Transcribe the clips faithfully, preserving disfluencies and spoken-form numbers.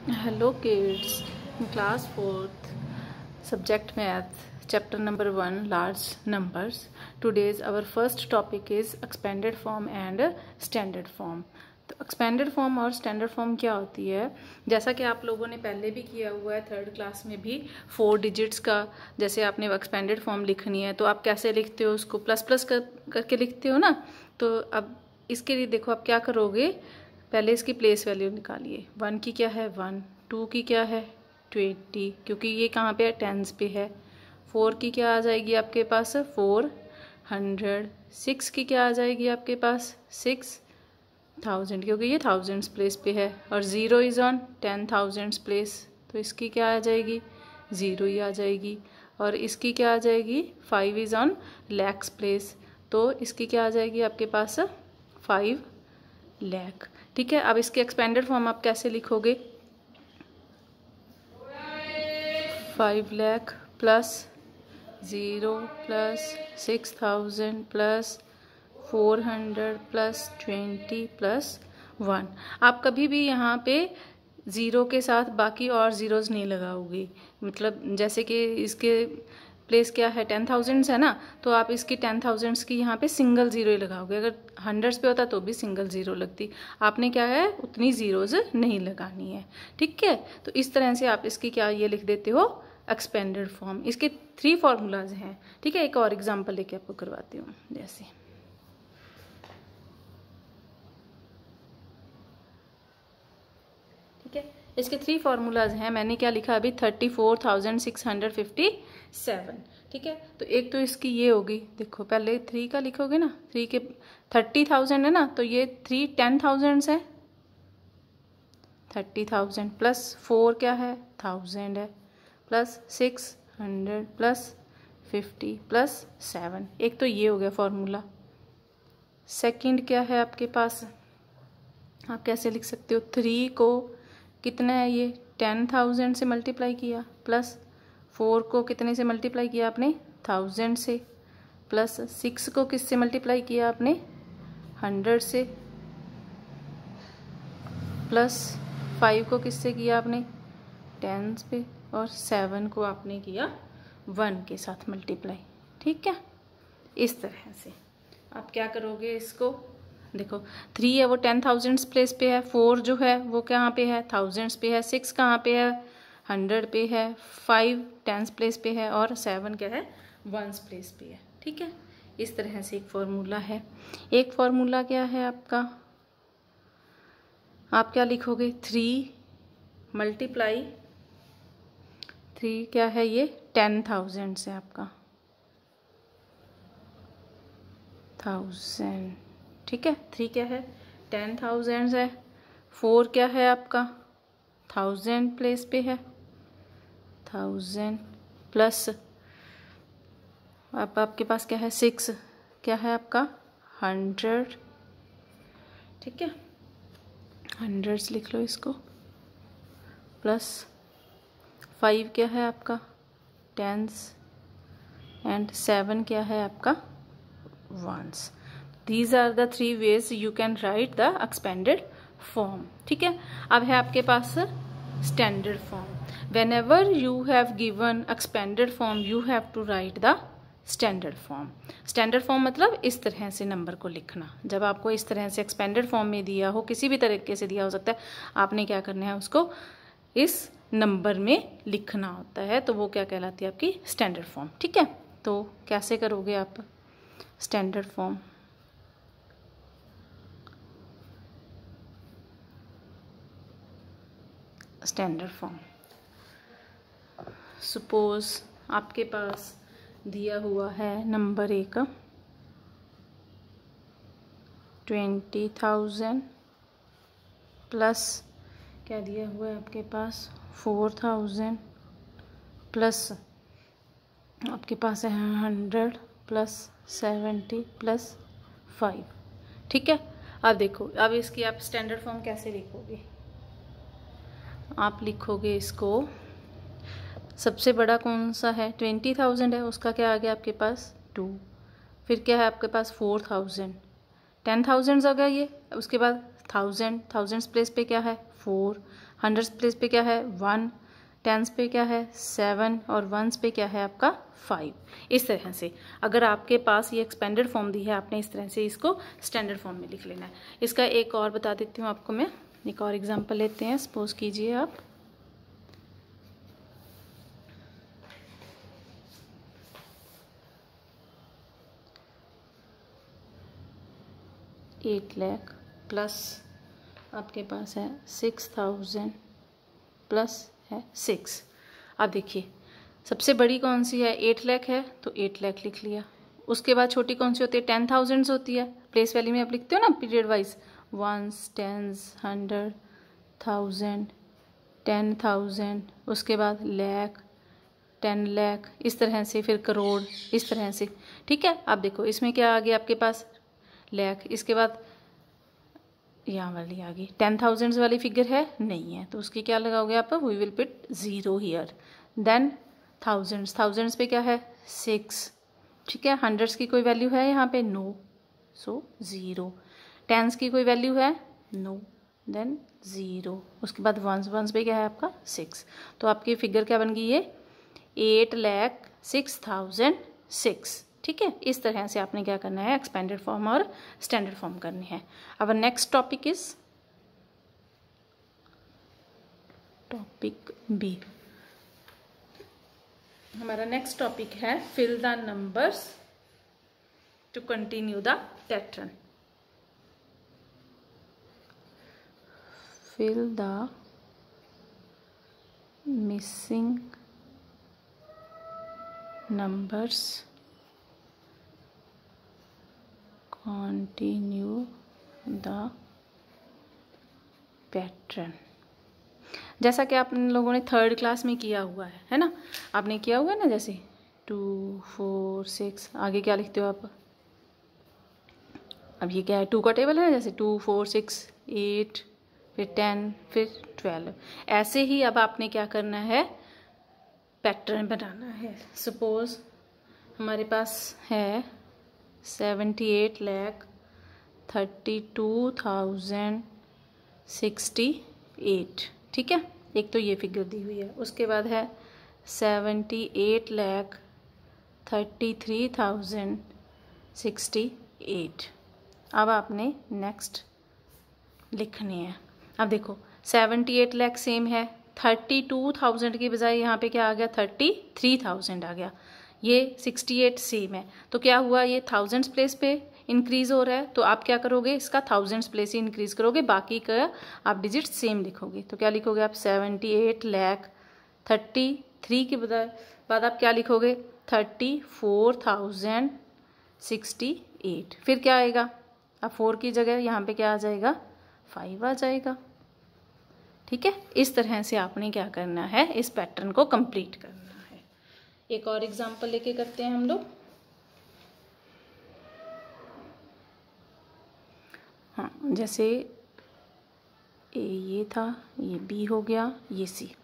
Hello kids, in class fourth, subject math, chapter number one, large numbers. Today's our first topic is expanded form and standard form. तो expanded form और standard form क्या होती है, जैसा कि आप लोगों ने पहले भी किया हुआ है थर्ड क्लास में भी, फोर डिजिट्स का जैसे आपने एक्सपेंडेड फॉर्म लिखनी है तो आप कैसे लिखते हो, उसको प्लस प्लस कर करके लिखते हो ना। तो अब इसके लिए देखो आप क्या करोगे, पहले इसकी प्लेस वैल्यू निकालिए। वन की क्या है वन, टू की क्या है ट्वेंटी, क्योंकि ये कहाँ पे है टेंस पे है। फोर की क्या आ जाएगी आपके पास फोर हंड्रेड। सिक्स की क्या आ जाएगी आपके पास सिक्स थाउजेंड, क्योंकि ये थाउजेंड्स प्लेस पे है। और zero is on ten thousands place, तो इसकी क्या आ जाएगी ज़ीरो ही आ जाएगी। और इसकी क्या आ जाएगी five is on lakhs place, तो इसकी क्या आ जाएगी आपके पास फाइव लैख। ठीक है, अब इसके एक्सपेंडेड फॉर्म आप कैसे लिखोगे, five lakh plus zero plus six thousand plus four hundred plus twenty plus one. आप कभी भी यहाँ पे ज़ीरो के साथ बाकी और ज़ीरोज़ नहीं लगाओगे, मतलब जैसे कि इसके प्लेस क्या है टेन थाउजेंड्स है ना, तो आप इसकी टेन थाउजेंड्स की यहाँ पे सिंगल ज़ीरो ही लगाओगे। अगर हंड्रेड्स पे होता तो भी सिंगल ज़ीरो लगती, आपने क्या है उतनी ज़ीरोज़ नहीं लगानी है। ठीक है, तो इस तरह से आप इसकी क्या ये लिख देते हो एक्सपेंडेड फॉर्म। इसके थ्री फार्मूलाज हैं। ठीक है, एक और एग्जाम्पल लेके आपको करवाती हूँ। जैसे ठीक है, इसके थ्री फार्मूलाज हैं। मैंने क्या लिखा अभी thirty four thousand six hundred fifty seven. ठीक है, तो एक तो इसकी ये होगी, देखो पहले थ्री का लिखोगे ना, थ्री के थर्टी थाउजेंड है ना, तो ये थ्री टेन थाउजेंड्स है, थर्टी थाउजेंड प्लस फोर क्या है थाउजेंड है, plus six hundred plus fifty plus seven. एक तो ये हो गया फॉर्मूला। सेकंड क्या है आपके पास, आप कैसे लिख सकते हो, थ्री को कितना है ये टेन थाउजेंड से मल्टीप्लाई किया, प्लस फोर को कितने से मल्टीप्लाई किया आपने थाउजेंड से, प्लस सिक्स को किससे मल्टीप्लाई किया आपने हंड्रेड से, प्लस फाइव को किससे किया आपने टेन पे, और सेवन को आपने किया वन के साथ मल्टीप्लाई। ठीक है, इस तरह से आप क्या करोगे इसको, देखो थ्री है वो टेन थाउजेंड्स प्लेस पे है, फोर जो है वो कहाँ पे है थाउजेंड्स पे है, सिक्स कहाँ पे है हंड्रेड पे है, फाइव टेंस प्लेस पे है, और सेवन क्या है वंस प्लेस पे है। ठीक है, इस तरह से एक फॉर्मूला है। एक फॉर्मूला क्या है आपका, आप क्या लिखोगे थ्री मल्टीप्लाई थ्री क्या है ये टेन थाउजेंड से आपका थाउजेंड। ठीक है, थ्री क्या है टेन थाउजेंड है, फोर क्या है आपका थाउजेंड प्लेस पे है थाउजेंड, प्लस अब आपके पास क्या है सिक्स क्या है आपका हंड्रेड। ठीक है, हंड्रेड्स लिख लो इसको, प्लस फाइव क्या है आपका टेंस, एंड सेवन क्या है आपका ones. These are the three ways you can write the expanded form. ठीक है, अब है आपके पास standard form. Whenever you have given expanded form, you have to write the standard form. Standard form मतलब इस तरह से नंबर को लिखना। जब आपको इस तरह से expanded form में दिया हो, किसी भी तरीके से दिया हो सकता है, आपने क्या करना है उसको इस नंबर में लिखना होता है, तो वो क्या कहलाती है आपकी standard form. ठीक है, तो कैसे करोगे आप standard form, standard form. Suppose आपके पास दिया हुआ है नंबर एक ट्वेंटी थाउजेंड प्लस क्या दिया हुआ है आपके पास फोर थाउजेंड, प्लस आपके पास है hundred plus seventy plus five. ठीक है, अब देखो अब इसकी आप स्टैंडर्ड फॉर्म कैसे लिखोगे, आप लिखोगे इसको, सबसे बड़ा कौन सा है ट्वेंटी थाउजेंड है, उसका क्या आ गया आपके पास टू, फिर क्या है आपके पास फोर थाउजेंड, टेन थाउजेंड आ गया ये, उसके बाद थाउजेंड थाउजेंड्स प्लेस पे क्या है फोर, हंड्रेड्स प्लेस पे क्या है वन, टेंस पे क्या है सेवन और वंस पे क्या है आपका फाइव। इस तरह से अगर आपके पास ये एक्सपेंडेड फॉर्म दी है, आपने इस तरह से इसको स्टैंडर्ड फॉर्म में लिख लेना है। इसका एक और बता देती हूँ आपको मैं, एक और एग्जांपल लेते हैं। सपोज कीजिए आप एट लाख प्लस आपके पास है सिक्स थाउजेंड प्लस है सिक्स। अब देखिए सबसे बड़ी कौन सी है, एट लाख है तो एट लाख लिख लिया। उसके बाद छोटी कौन सी होती है, टेन थाउजेंड्स होती है। प्लेस वैल्यू में आप लिखते हो ना period wise, ones, tens, hundred, thousand, ten thousand, उसके बाद लैख, टेन लाख, इस तरह से, फिर करोड़, इस तरह से। ठीक है, अब देखो इसमें क्या आ गया आपके पास लैख, इसके बाद यहाँ वाली आ गई टेन थाउजेंड्स वाली फिगर है नहीं है तो उसकी क्या लगाओगे आप, we will put zero here. Then thousands, thousands पे क्या है सिक्स। ठीक है, हंड्रेड्स की कोई वैल्यू है यहाँ पे, नो, सो ज़ीरो। टेंस की कोई वैल्यू है, नो, देन ज़ीरो। उसके बाद वंस, वंस पे क्या है आपका सिक्स। तो आपकी फिगर क्या बन गई है, eight lakh six thousand six. ठीक है, इस तरह से आपने क्या करना है, एक्सपेंडेड फॉर्म और स्टैंडर्ड फॉर्म करनी है। अब next topic is topic B. हमारा नेक्स्ट टॉपिक है fill the numbers to continue the pattern. Fill the missing numbers continue the pattern. जैसा कि आप लोगों ने थर्ड क्लास में किया हुआ है है ना, आपने किया हुआ है ना, जैसे टू फोर सिक्स, आगे क्या लिखते हो आप, अब ये क्या है टू का टेबल है ना, जैसे टू फोर सिक्स एट फिर टेन फिर ट्वेल्व। ऐसे ही अब आपने क्या करना है, पैटर्न बनाना है। सपोज हमारे पास है seventy eight lakh thirty two thousand sixty eight. ठीक है, एक तो ये फिगर दी हुई है। उसके बाद है seventy eight lakh thirty three thousand sixty eight. अब आपने नेक्स्ट लिखनी है। अब देखो सेवेंटी एट लैख सेम है, थर्टी टू थाउजेंड की बजाय यहाँ पे क्या आ गया, थर्टी थ्री थाउजेंड आ गया। ये सिक्सटी एट सेम है, तो क्या हुआ, ये थाउजेंड्स प्लेस पे इंक्रीज हो रहा है, तो आप क्या करोगे, इसका थाउजेंड्स प्लेस ही इंक्रीज करोगे, बाकी का आप डिजिट सेम लिखोगे। तो क्या लिखोगे आप, seventy eight lakh thirty three के बजाय बाद आप क्या लिखोगे, thirty four thousand sixty eight. फिर क्या आएगा, अब फोर की जगह यहाँ पे क्या आ जाएगा, फाइव आ जाएगा। ठीक है, इस तरह से आपने क्या करना है, इस पैटर्न को कंप्लीट करना है। एक और एग्जांपल लेके करते हैं हम लोग। हाँ, जैसे ए ये था, ये बी हो गया, ये सी।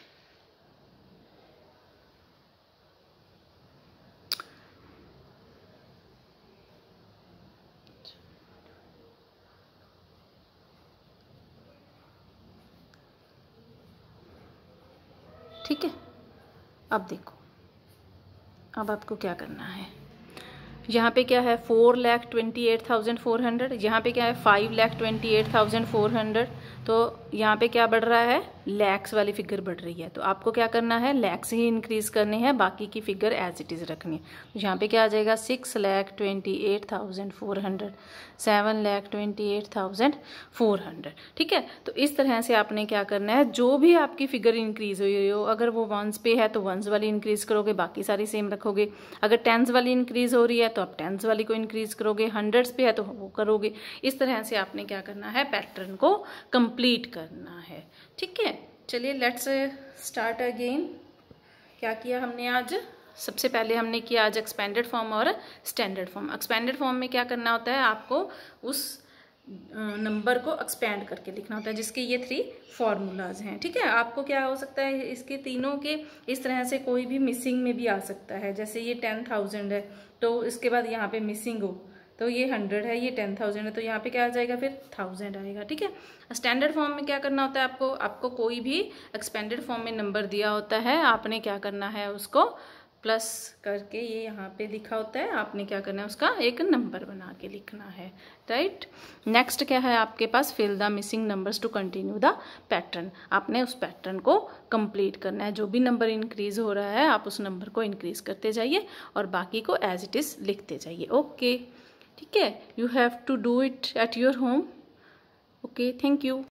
ठीक है, अब देखो, अब आपको क्या करना है, यहाँ पे क्या है four lakh twenty eight thousand four hundred, यहाँ पे क्या है five lakh twenty eight thousand four hundred. तो यहाँ पे क्या बढ़ रहा है, लैक्स वाली फिगर बढ़ रही है, तो आपको क्या करना है, लैक्स ही इंक्रीज करने हैं, बाकी की फिगर एज इट इज रखनी है। तो यहाँ पे क्या आ जाएगा, six lakh twenty eight thousand four hundred, seven lakh twenty eight thousand four hundred. ठीक है, तो इस तरह से आपने क्या करना है, जो भी आपकी फिगर इंक्रीज हुई हो, अगर वो वंस पे है तो वंस वाली इंक्रीज करोगे, बाकी सारी सेम रखोगे। अगर टेंस वाली इंक्रीज हो रही है तो आप टेंस वाली को इंक्रीज करोगे, हंड्रेड्स पे है तो वो करोगे। इस तरह से आपने क्या करना है, पैटर्न को कंप्लीट करना है। ठीक है, चलिए लेट्स स्टार्ट अगेन। क्या किया हमने आज, सबसे पहले हमने किया आज एक्सपेंडेड फॉर्म और स्टैंडर्ड फॉर्म। एक्सपेंडेड फॉर्म में क्या करना होता है, आपको उस नंबर को एक्सपेंड करके लिखना होता है, जिसके ये थ्री फॉर्मूलाज हैं। ठीक है, आपको क्या हो सकता है, इसके तीनों के इस तरह से कोई भी मिसिंग में भी आ सकता है। जैसे ये टेन थाउजेंड है तो इसके बाद यहाँ पे मिसिंग हो तो ये हंड्रेड है, ये टेन थाउजेंड है, तो यहाँ पे क्या आ जाएगा फिर थाउजेंड आएगा। ठीक है, स्टैंडर्ड फॉर्म में क्या करना होता है आपको, आपको कोई भी एक्सपेंडेड फॉर्म में नंबर दिया होता है, आपने क्या करना है उसको प्लस करके, ये यहाँ पे लिखा होता है, आपने क्या करना है उसका एक नंबर बना के लिखना है। राइट, नेक्स्ट क्या है आपके पास, fill the missing numbers to continue the pattern. आपने उस पैटर्न को कंप्लीट करना है, जो भी नंबर इंक्रीज हो रहा है आप उस नंबर को इंक्रीज करते जाइए और बाकी को एज इट इज लिखते जाइए। ओके, ठीक है, you have to do it at your home. Okay, thank you.